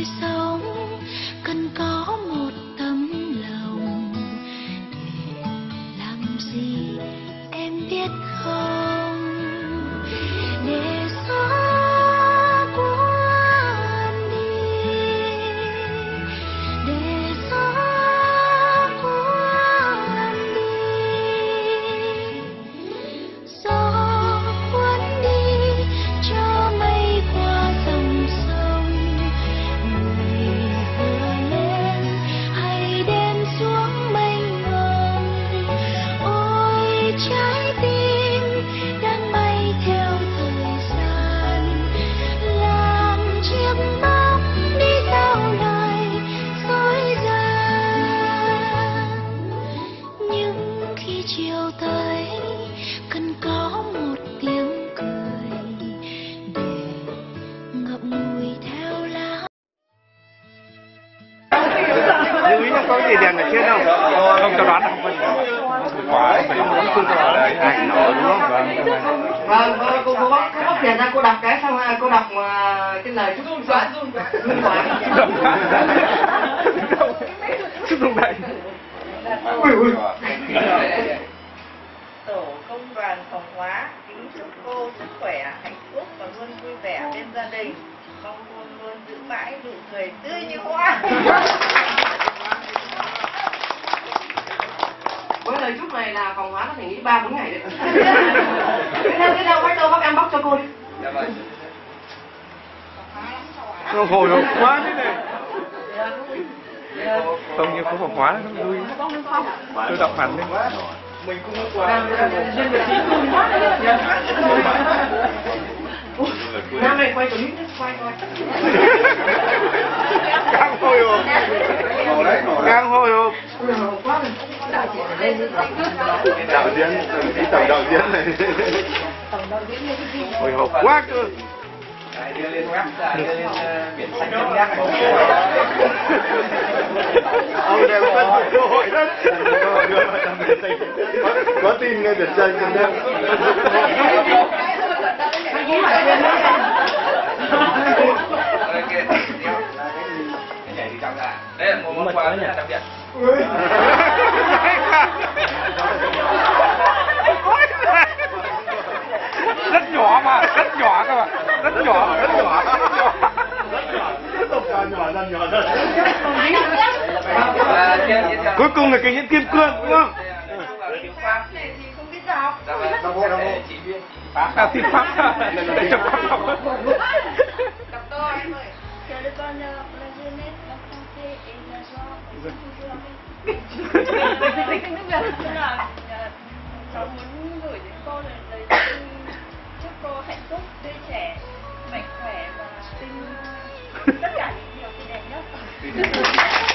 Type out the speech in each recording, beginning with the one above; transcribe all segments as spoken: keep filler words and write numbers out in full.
đời sống cần có một tấm lòng. Để làm gì em biết không? Để gió cuốn đi, để gió cuốn đi, gió cuốn đi cho mây qua dòng sông. Người vừa lên hay đêm xuống mênh mông. Ôi trái tim đang bay theo thời gian, làm chiếc bóng đi theo lời dối gian. Nhưng khi chiều tới cần có một tiếng cười để ngậm ngùi theo lá. Lưu ý là có gì đèn ở trên không? Không, cho đoán là không có gì. Quả phải không có đấy. Ảnh nổ đúng không? Vâng, vâng, cô cô bóc, cô bóc đèn ra, cô đọc cái xong cô đọc cái lời chúc run quá, run quá, run quá. Chúc rung đậy. Ui ui. Tổ công đoàn Phòng Hóa kính chúc cô sức khỏe, hạnh phúc và luôn vui vẻ bên gia đình. Mong luôn luôn giữ mãi nụ cười tươi như hoa. Với lời chúc này là Phòng Hóa có thể nghĩ ba bốn ngày được. Thế nào, thế nào, bác đâu bác em bóc cho cô đi. Dạ vâng. Nó hồi hộp quá thế này. Không như có Phòng Hóa nó vui. Tôi đọc hẳn đi. Mình cũng có quà. Nam này quay clip nhé, quay quay. Càng hồi hộp. Càng hồi hộp. Hồi hộp quá rồi. Đạo diễn, đi tổng đạo diễn này. Hồi hộp quá cơ. Đưa lên web, đưa lên biển xanh chấm nhắc. Ông này có cơ hội đó. Có tin nghe biển xanh chấm nhắc. Đây là một món quà rất là đặc biệt. Rất nhỏ mà, rất nhỏ các bạn, rất nhỏ, rất nhỏ, rất nhỏ, tiếp tục nhỏ dần, nhỏ dần. Cuối cùng là cái hiện kim cương đúng không? Không biết đọc. Chỉ viên Pháp, à, thì Pháp, để cho Pháp đọc. Đọc to em ơi. Cháu muốn gửi đến cô lời lời chúc cô hạnh phúc, tươi trẻ, mạnh khỏe và sinh tất cả những điều tốt đẹp nhất.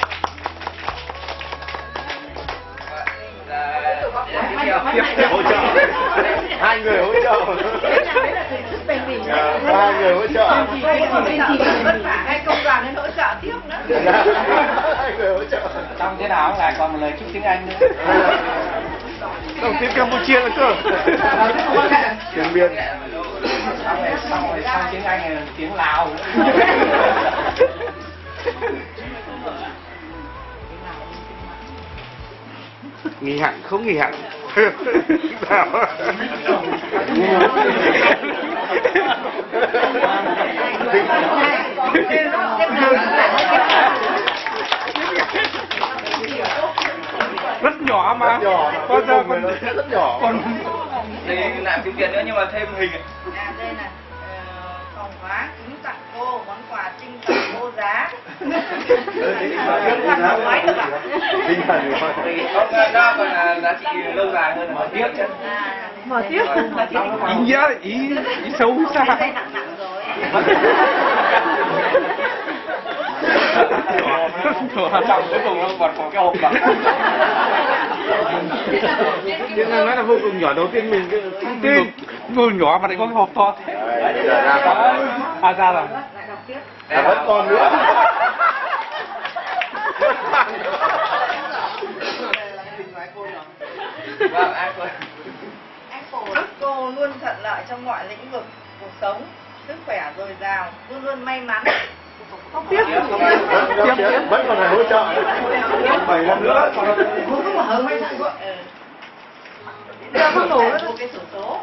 Hỗ trợ, hai người hỗ trợ, hai người hỗ trợ, Vất vả hai công đoàn nên hỗ trợ tiếp nữa. hai người hỗ trợ. Xong thế nào lại còn một lời chúc tiếng Anh nữa. Đầu tiên Campuchia là cơ. Tiếng Biên. Xong rồi xong rồi xong tiếng Anh là tiếng Lào. Nghỉ hẳn không nghỉ hẳn. Sao? Rất nhỏ mà. Bao giờ còn rất nhỏ. Còn Đây làm tiếng Việt nữa nhưng mà thêm hình. À, đây là Phòng Hóa kính tặng cô món quà tinh thần vô giá. tinh thần Không, nó còn là giá trị lâu dài hơn. Mở tiếp chứ. Mở tiếp. ý nghĩa là ý ý xấu xa. Đây nặng nặng rồi. Xong cuối cùng nó còn có cái hộp bằng. Tiếng Anh nói là vô cùng nhỏ, đầu tiên mình không tin. Vô nhỏ mà lại có cái hộp to thế. À ra rồi. À, vẫn còn nữa. Vâng, anh cô. Anh phổ chúc cô luôn thuận lợi trong mọi lĩnh vực cuộc sống, sức khỏe dồi dào, luôn luôn may mắn. Không tiếp. Tiếp tiếp vẫn còn phải hỗ trợ bảy năm nữa. Không có hở mấy thằng quá. Đưa không đủ nó một cái sổ số.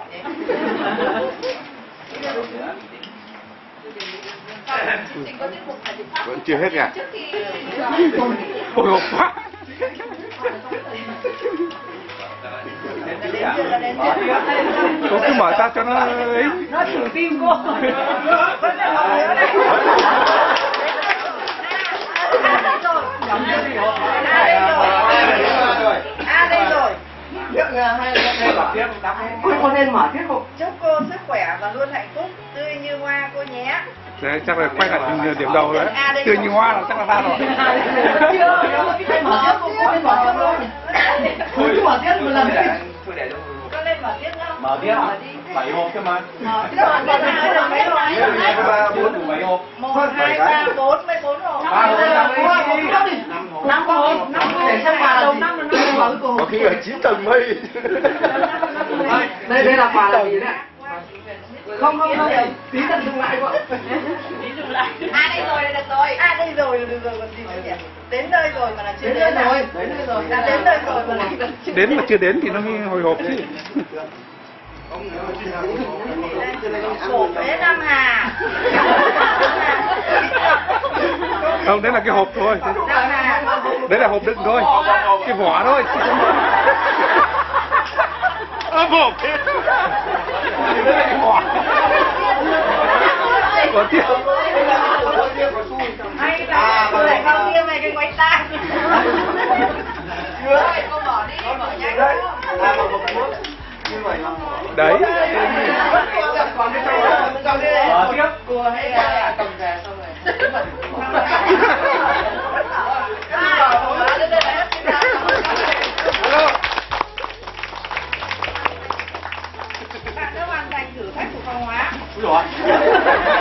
vẫn chưa hết kìa. Hồi hộp quá. Cô cứ mở ra cho nó ấy. Nó thử tim cô. Vẫn là một nữa này. À đây rồi. Biết hay Ôi, con nên mở tiếp không? Chúc cô sức khỏe và luôn hạnh phúc, tươi như hoa cô nhé. Đấy, chắc là quay lại điểm đầu rồi đấy. Tươi như hoa là chắc là ra rồi. Chưa, chưa, mở tiếp không? Con nên mở tiếp thôi. Thôi mở tiếp một lần đi. Con lên mở tiếp không? Mở tiếp à? Bảy hộp cơ mà. Mở tiếp rồi, còn hai rồi mấy rồi? Ba bốn đủ bảy hộp. Một, hai, ba, bốn, mấy bốn hộp. Ba hộp, năm hộp. Năm hộp, năm hộp. Để xem quà là gì? Mở cuối Có khi ở chín tầng mây. Đây, đây là quà là gì đấy? Không, không, không. Tí tận dùng lại quá. À đây rồi, được rồi. À đây rồi, được rồi, còn gì nữa nhỉ? Đến nơi rồi mà là chưa Đến đến nơi rồi, à? đến nơi rồi. Đã đến nơi rồi mà là chưa Đến mà chưa đến thì nó mới hồi hộp chứ. Cổ phế Nam Hà. Không, đấy là cái hộp thôi. Nam Hà. Đấy là hộp đựng thôi. Cái vỏ thôi. Ơ hộp. Đấy là cái vỏ. Có tiếp. Hay là tôi lại bao nhiêu này cái ngoái ta. Cô bỏ đi, bỏ nhanh. Đấy. Mở tiếp. Cô hay là cầm về xong rồi. Bạn đã hoàn thành thử thách của phòng hóa. Úi dồi.